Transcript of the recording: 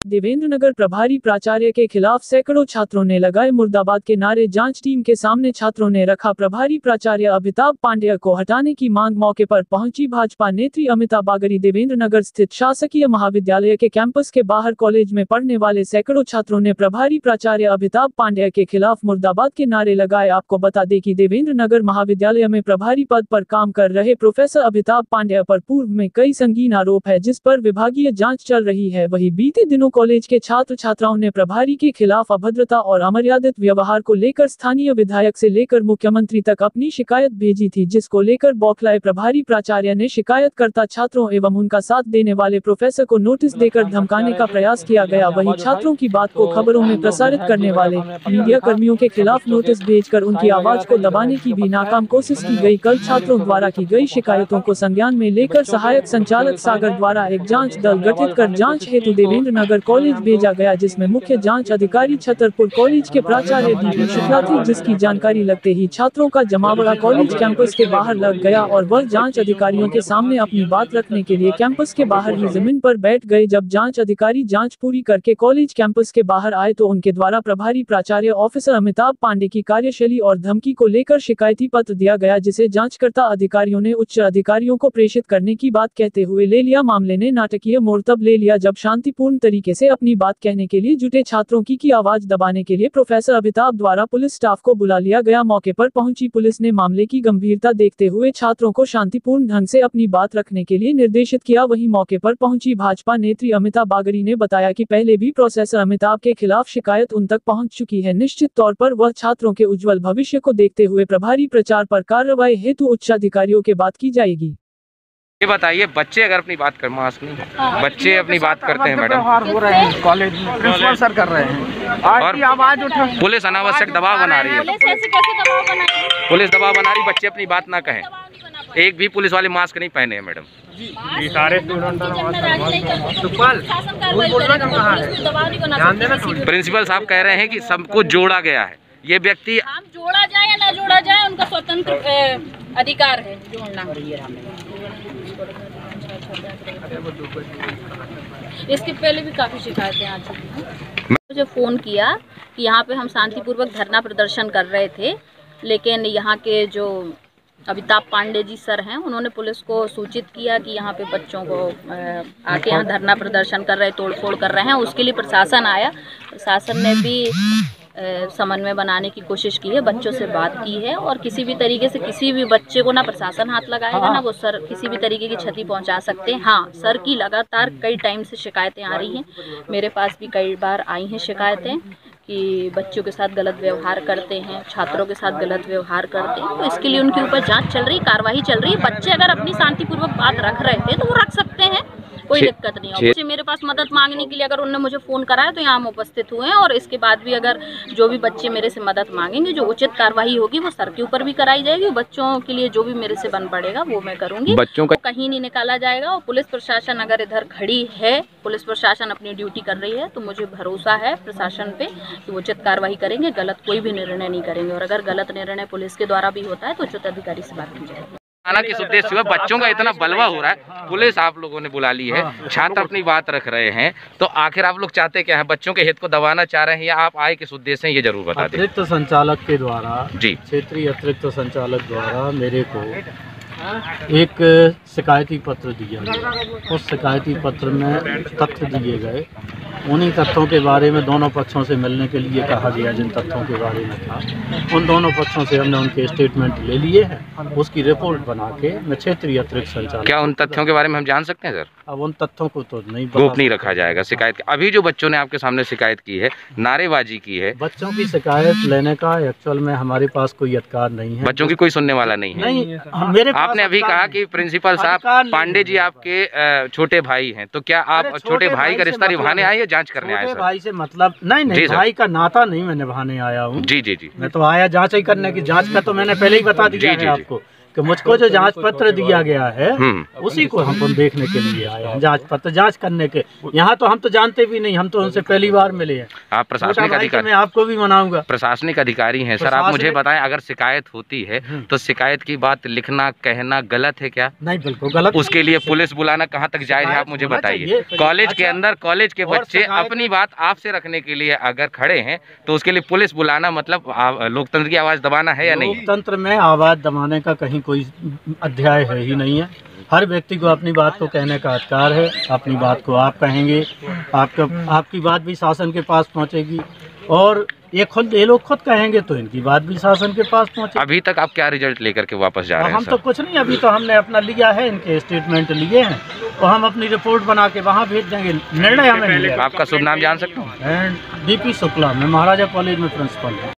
देवेंद्रनगर प्रभारी प्राचार्य के खिलाफ सैकड़ों छात्रों ने लगाए मुर्दाबाद के नारे। जांच टीम के सामने छात्रों ने रखा प्रभारी प्राचार्य अमिताभ पांडेय को हटाने की मांग। मौके पर पहुंची भाजपा नेत्री अमिता बागरी। देवेंद्रनगर स्थित शासकीय महाविद्यालय के कैंपस के बाहर कॉलेज में पढ़ने वाले सैकड़ों छात्रों ने प्रभारी प्राचार्य अमिताभ पांडेय के खिलाफ मुर्दाबाद के नारे लगाए। आपको बता दें कि देवेंद्रनगर महाविद्यालय में प्रभारी पद पर काम कर रहे प्रोफेसर अमिताभ पांडेय पर पूर्व में कई संगीन आरोप है, जिस पर विभागीय जांच चल रही है। वहीं बीते दिनों कॉलेज के छात्र छात्राओं ने प्रभारी के खिलाफ अभद्रता और अमर्यादित व्यवहार को लेकर स्थानीय विधायक से लेकर मुख्यमंत्री तक अपनी शिकायत भेजी थी, जिसको लेकर बौखलाए प्रभारी प्राचार्य ने शिकायतकर्ता छात्रों एवं उनका साथ देने वाले प्रोफेसर को नोटिस देकर धमकाने का प्रयास किया गया। वहीं छात्रों की बात को खबरों में प्रसारित करने वाले मीडिया कर्मियों के खिलाफ नोटिस भेजकर उनकी आवाज को दबाने की भी नाकाम कोशिश की गई। कल छात्रों द्वारा की गई शिकायतों को संज्ञान में लेकर सहायक संचालक सागर द्वारा एक जांच दल गठित कर जांच हेतु देवेंद्रनगर कॉलेज भेजा गया, जिसमें मुख्य जांच अधिकारी छतरपुर कॉलेज के प्राचार्य डी शुक्ला थी, जिसकी जानकारी लगते ही छात्रों का जमावड़ा कॉलेज कैंपस के बाहर लग गया और वह जांच अधिकारियों के सामने अपनी बात रखने के लिए कैंपस के बाहर ही जमीन पर बैठ गए। जब जांच अधिकारी जांच पूरी करके कॉलेज कैंपस के बाहर आए तो उनके द्वारा प्रभारी प्राचार्य ऑफिसर अमिताभ पांडे की कार्यशैली और धमकी को लेकर शिकायती पत्र दिया गया, जिसे जांचकर्ता अधिकारियों ने उच्च अधिकारियों को प्रेषित करने की बात कहते हुए ले लिया। मामले ने नाटकीय मोड़ तब ले लिया जब शांतिपूर्ण तरीके से अपनी बात कहने के लिए जुटे छात्रों की आवाज दबाने के लिए प्रोफेसर अमिताभ द्वारा पुलिस स्टाफ को बुला लिया गया। मौके पर पहुंची पुलिस ने मामले की गंभीरता देखते हुए छात्रों को शांतिपूर्ण ढंग से अपनी बात रखने के लिए निर्देशित किया। वहीं मौके पर पहुंची भाजपा नेत्री अमिता बागरी ने बताया कि पहले भी प्रोफेसर अमिताभ के खिलाफ शिकायत उन तक पहुंच चुकी है। निश्चित तौर पर वह छात्रों के उज्जवल भविष्य को देखते हुए प्रभारी प्रचार पर कार्रवाई हेतु उच्च अधिकारियों के बात की जाएगी। ये बताइए, बच्चे अगर अपनी बात कर मास्क नहीं बच्चे अपनी बात करते हैं मैडम, हो रहे हैं कॉलेज में प्रिंसिपल सर कर रहे हैं और आवाज उठा, पुलिस अनावश्यक दबाव बना रही है। पुलिस दबाव बना रही, बच्चे अपनी बात ना कहें। एक भी पुलिस वाले मास्क नहीं पहने हैं मैडम। ये सारे प्रिंसिपल साहब कह रहे हैं कि सबको जोड़ा गया है। ये व्यक्ति हम जोड़ा जाए या ना जोड़ा जाए, उनका स्वतंत्र अधिकार है जोड़ना। इसके पहले भी काफी शिकायतें आ चुकी हैं। मुझे फ़ोन किया कि यहाँ पे हम शांतिपूर्वक धरना प्रदर्शन कर रहे थे, लेकिन यहाँ के जो अमिताभ पांडे जी सर हैं, उन्होंने पुलिस को सूचित किया कि यहाँ पे बच्चों को आके यहाँ धरना प्रदर्शन कर रहे, तोड़फोड़ कर रहे हैं। उसके लिए प्रशासन आया, प्रशासन ने भी समन्वय बनाने की कोशिश की है, बच्चों से बात की है और किसी भी तरीके से किसी भी बच्चे को ना प्रशासन हाथ लगाएगा ना वो सर किसी भी तरीके की क्षति पहुंचा सकते हैं। हाँ, सर की लगातार कई टाइम से शिकायतें आ रही हैं, मेरे पास भी कई बार आई हैं शिकायतें कि बच्चों के साथ गलत व्यवहार करते हैं, छात्रों के साथ गलत व्यवहार करते हैं। तो इसके लिए उनके ऊपर जांच चल रही, कार्रवाई चल रही है। बच्चे अगर अपनी शांतिपूर्वक बात रख रहे थे तो वो रख सकते हैं, कोई दिक्कत नहीं है। मेरे पास मदद मांगने के लिए अगर उन्होंने मुझे फ़ोन कराया तो यहाँ हम उपस्थित हुए हैं और इसके बाद भी अगर जो भी बच्चे मेरे से मदद मांगेंगे, जो उचित कार्रवाई होगी वो सर के ऊपर भी कराई जाएगी। बच्चों के लिए जो भी मेरे से बन पड़ेगा वो मैं करूँगी। बच्चों का कहीं नहीं निकाला जाएगा। और पुलिस प्रशासन अगर इधर खड़ी है, पुलिस प्रशासन अपनी ड्यूटी कर रही है, तो मुझे भरोसा है प्रशासन पे कि वो उचित कार्रवाई करेंगे, गलत कोई भी निर्णय नहीं करेंगे। और अगर गलत निर्णय पुलिस के द्वारा भी होता है तो उचित अधिकारी से बात की जाएगी। हालांकि किस उद्देश्य हुआ, बच्चों का इतना बलवा हो रहा है, पुलिस आप लोगों ने बुला ली है, छात्र अपनी बात रख रहे हैं, तो आखिर आप लोग चाहते क्या हैं? बच्चों के हित को दबाना चाह रहे हैं या आप आए किस उद्देश्य से, ये जरूर बता दें। अतिरिक्त संचालक के द्वारा जी, क्षेत्रीय अतिरिक्त संचालक द्वारा मेरे को एक शिकायती पत्र दिया गया। उस शिकायती पत्र में तथ्य दिए गए, उन्हीं तथ्यों के बारे में दोनों पक्षों से मिलने के लिए कहा गया। जिन तथ्यों के बारे में था, उन दोनों पक्षों से हमने उनके स्टेटमेंट ले लिए हैं। उसकी रिपोर्ट बना के मैं क्षेत्रीय अतिरिक्त संचालक। क्या उन तथ्यों के बारे में हम जान सकते हैं सर? अब उन तथ्यों को तो नहीं गोपनीय रखा जाएगा। शिकायत अभी जो बच्चों ने आपके सामने शिकायत की है, नारेबाजी की है, बच्चों की शिकायत लेने का एक्चुअल में हमारे पास कोई अधिकार नहीं है। बच्चों की कोई सुनने वाला नहीं है। नहीं, मेरे आपने अभी कहा कि प्रिंसिपल साहब पांडे जी आपके छोटे भाई हैं, तो क्या आप छोटे भाई का रिश्ता निभाने आए या जांच करने आए? भाई से मतलब नहीं, भाई का नाता नहीं मैं निभाने आया हूँ। जी जी जी, मैं तो आया जांच ही करने की। जांच का तो मैंने पहले ही बता दिया है आपको कि मुझको जो जांच पत्र दिया गया है उसी को हम देखने के लिए आए हैं, जांच पत्र जांच करने के। यहाँ तो हम तो जानते भी नहीं, हम तो उनसे पहली बार मिले हैं। आप प्रशासनिक अधिकारी, मैं आपको भी मनाऊंगा, प्रशासनिक अधिकारी हैं सर, आप मुझे बताएं अगर शिकायत होती है तो शिकायत की बात लिखना कहना गलत है क्या? नहीं, बिल्कुल गलत। उसके लिए पुलिस बुलाना कहाँ तक जायज है, आप मुझे बताइए। कॉलेज के अंदर कॉलेज के बच्चे अपनी बात आपसे रखने के लिए अगर खड़े हैं तो उसके लिए पुलिस बुलाना मतलब लोकतंत्र की आवाज दबाना है या नहीं? लोकतंत्र में आवाज दबाने का कहीं कोई अध्याय है ही नहीं है। हर व्यक्ति को अपनी बात को कहने का अधिकार है। अपनी बात को आप कहेंगे, आपकी बात भी शासन के पास पहुंचेगी, और ये लोग खुद कहेंगे तो इनकी बात भी शासन के पास पहुंचेगी। अभी तक आप क्या रिजल्ट लेकर के वापस जा रहे हैं? हम तो कुछ नहीं, अभी तो हमने अपना लिया है, इनके स्टेटमेंट लिए हैं, तो हम अपनी रिपोर्ट बना के वहाँ भेज देंगे। निर्णय हमें मिलेगा। आपका शुभ नाम जान सकता हूँ? DP शुक्ला, मैं महाराजा कॉलेज में प्रिंसिपल हूँ।